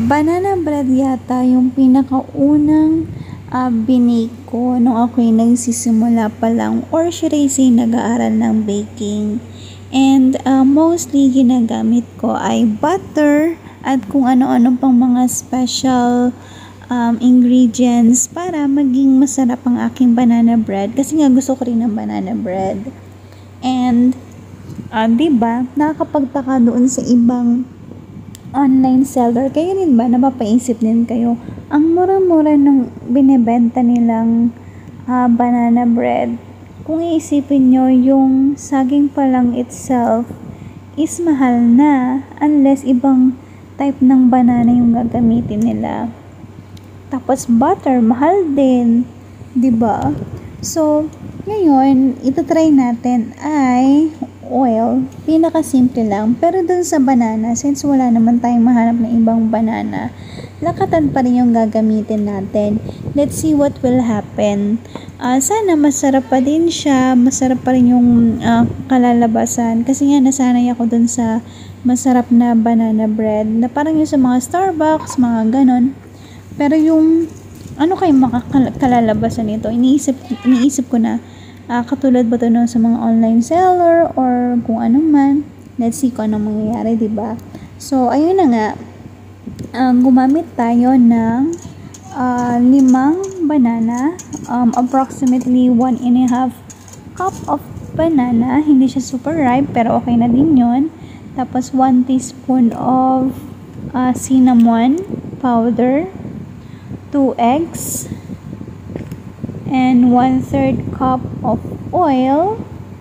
Banana bread yata yung pinakaunang binake ko nung ako'y nagsisimula pa lang, or should I say nag-aaral ng baking. And mostly ginagamit ko ay butter at kung ano-ano pang mga special ingredients para maging masarap ang aking banana bread. Kasi nga gusto ko rin ng banana bread. And diba, nakakapagtaka doon sa ibang online seller, kayo rin ba napapaisip din kayo, ang mura-mura nung binebenta nilang banana bread. Kung iisipin nyo, yung saging pa lang itself is mahal na, unless ibang type ng banana yung gagamitin nila. Tapos butter, mahal din, 'di ba? So ngayon, itatry natin ay oil. Pinakasimple lang. Pero dun sa banana, since wala naman tayong mahanap na ibang banana, lakatan pa rin yung gagamitin natin. Let's see what will happen. Sana masarap pa din siya. Masarap pa rin yung kalalabasan. Kasi nga nasanay ako dun sa masarap na banana bread. Na parang yung sa mga Starbucks, mga ganon. Pero yung ano kayo kalalabasan nito? Iniisip ko na katulad ba ito sa mga online seller or kung ano man. Let's see kung anong mangyayari, diba? So, ayun na nga. Gumamit tayo ng 5 banana. Approximately 1.5 cup of banana. Hindi siya super ripe, pero okay na din yun. Tapos, 1 teaspoon of cinnamon powder. 2 eggs. And 1/3 cup of oil.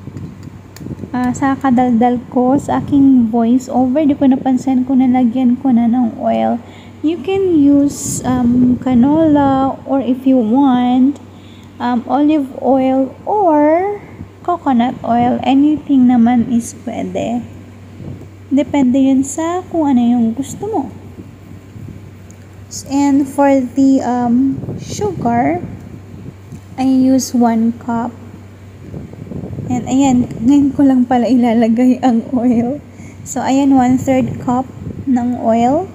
Sa kadaldal ko sa aking voice over, di ko napansin kung nalagyan ko na ng oil. You can use canola, or if you want olive oil or coconut oil. Anything naman is pwede. Depende yun sa kung ano yung gusto mo. And for the sugar, I use 1 cup. And ayan, ngayon ko lang pala ilalagay ang oil. So ayan, 1/3 cup ng oil.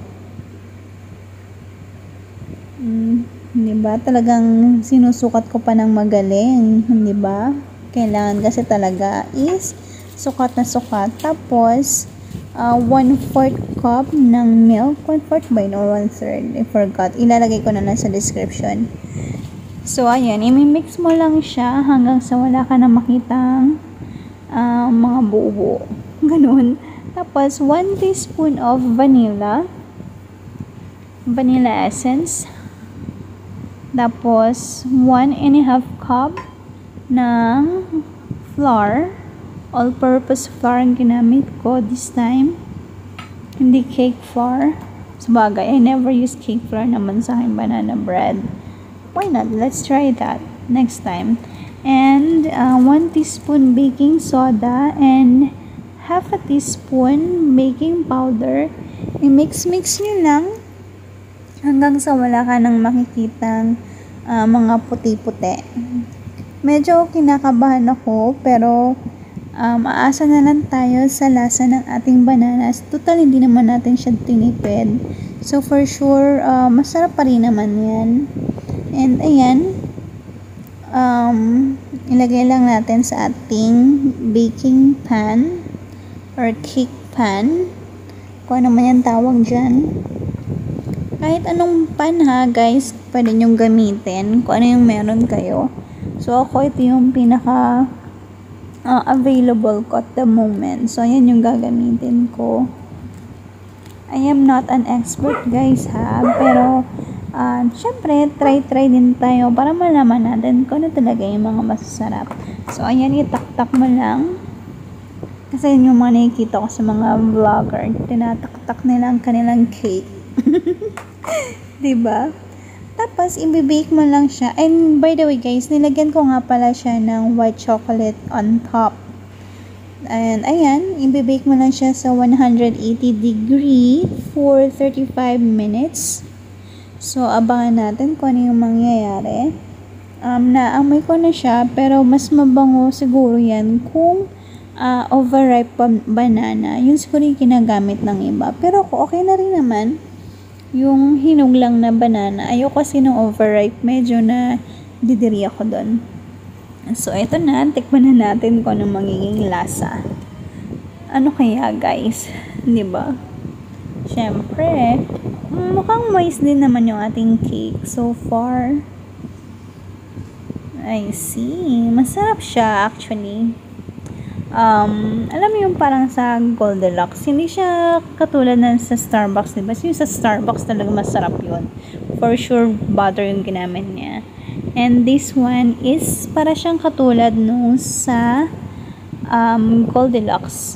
Diba? Talagang sinusukat ko pa ng magaling. Diba? Kailangan kasi talaga is sukat na sukat. Tapos, 1/4 cup ng milk. 1/4 ba yun or 1/3? I forgot. Ilalagay ko na lang sa description. So, ayan, imimix mo lang siya hanggang sa wala ka na makitang mga buo-buo. Ganun. Tapos, 1 teaspoon of vanilla essence. Tapos, 1.5 cup ng flour. All-purpose flour ang ginamit ko this time. Hindi cake flour. Sabagay, I never use cake flour naman sa aking banana bread. Why not? Let's try that next time. And 1 teaspoon baking soda and half a teaspoon baking powder. I-mix nyo lang hanggang sa wala ka nang makikitang mga puti-puti. Medyo kinakabahan ako, pero aasa na lang tayo sa lasa ng ating bananas. Total, hindi naman natin siya tinipid. So, for sure, masarap pa rin naman yan. And ayan, ilagay lang natin sa ating baking pan or cake pan, kung ano man yung tawag dyan. Kahit anong pan ha guys, pwede nyong gamitin kung ano yung meron kayo. So ako, ito yung pinaka available ko at the moment. So ayan yung gagamitin ko. I am not an expert guys ha, pero syempre, try din tayo para malaman natin kung ano talaga yung mga masasarap. So, ayan, itaktak mo lang. Kasi yun yung mga nakikita ko sa mga vlogger. Tinataktak nila ang kanilang cake. Diba? Tapos, ibibake mo lang siya. And, by the way guys, nilagyan ko nga pala siya ng white chocolate on top. And, ayan, ibibake mo lang siya sa 180 degree for 35 minutes. So, abangan natin kung ano yung mangyayari. Naamoy ko na siya, pero mas mabango siguro yan kung overripe banana. Yun siguro yung kinagamit ng iba. Pero okay na rin naman. yung hinog lang na banana. Ayoko kasi ng overripe. Medyo na didiri ako doon. So, ito na. Tikman na natin kung anong magiging lasa. Ano kaya, guys? Diba? Siyempre, mukhang moist din naman yung ating cake so far. I see. Masarap siya, actually. Alam mo yung parang sa Goldilocks, hindi siya katulad ng sa Starbucks, diba? Yung sa Starbucks talaga masarap yun. For sure, butter yung ginamit niya. And this one is para siyang katulad nung sa Goldilocks.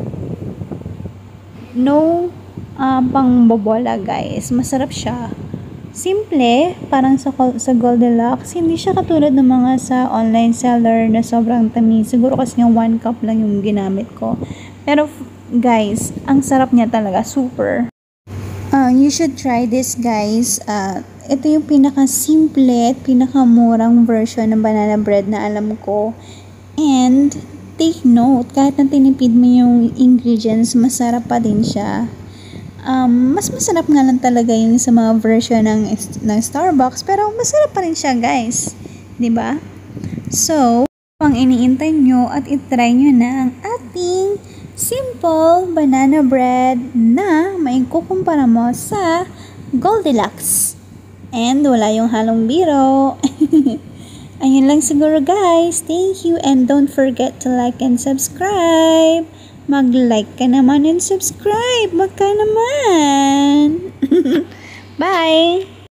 No pang bobola, guys. Masarap siya. Simple, parang sa Goldilocks, hindi siya katulad ng mga sa online seller na sobrang tamis. Siguro kasi yung 1 cup lang yung ginamit ko. Pero guys, ang sarap niya talaga, super. You should try this, guys. Ito yung pinaka-simple at pinaka-murang version ng banana bread na alam ko. And take note, kahit na tinipid mo yung ingredients, masarap pa din siya. Mas masarap nga lang talaga yung sa mga version ng Starbucks, pero masarap pa rin siya, guys. 'Di ba? So, pang iniintay nyo at itry nyo na ang ating simple banana bread na maikukumpara mo sa Goldilocks. And wala yung halong biro. Ayun lang siguro, guys. Thank you and don't forget to like and subscribe. Mag-like ka naman and subscribe. Magka naman. Bye!